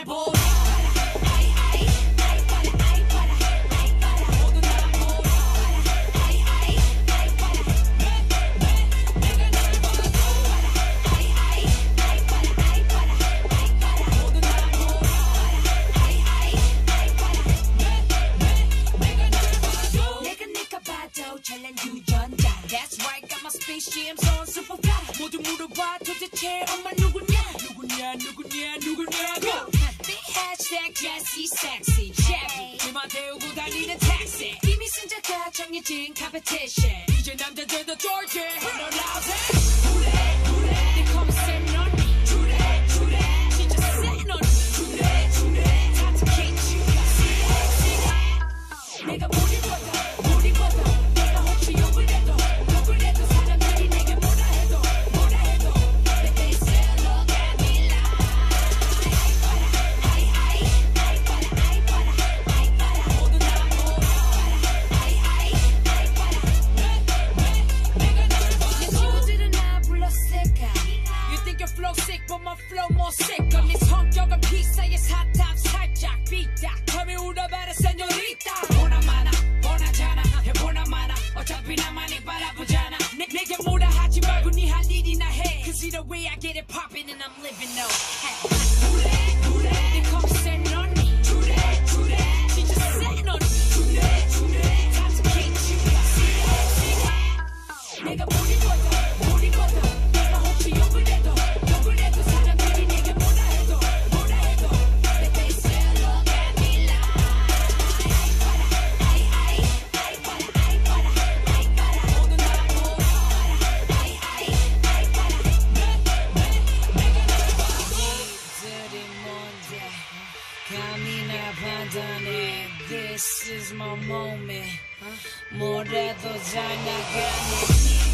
날 보라 That's right, got my spaceship on super fly. 모두 물어봐 도대체 엄마 누구냐? 누구냐고. 내 hashtag Jessie sexy Chevy. 그만 태우고 다니는 택시. 이미 승자가 정해진 competition. 이제 남자들도 쫄지. 너 나오세. 내 컨셉 넌 진짜 센 넌. 타트 케이치. 내가 못 입어도. 내가 혹시 욕을 해도 사람들이 내게 뭐라 해도 But they still look at me like 모두 날 보라 내가 널 봐 내 친구들은 나 불렀을까 You think your flow sick but my flow more sick 네 성격은 피사의 사탑 살짝 삐딱 텀이 울어봐라 세뇨리타 보나마나 해보나 마나 어차피 나만이 바라보잖아 내게 뭐라 하지 말고 네 할 일이나 해 Cause either way I get it poppin' and I'm living no 내 컨셉 넌 진짜 센 넌 타트 케이치 내가 못 입어도 내가 혹시 욕을 해도 사람들이 내게 뭐라 해도 But they still look at me like 모두 날 보라 니들이 뭔데 감히 날 판단해 This is my moment 뭐래도 잘 나가네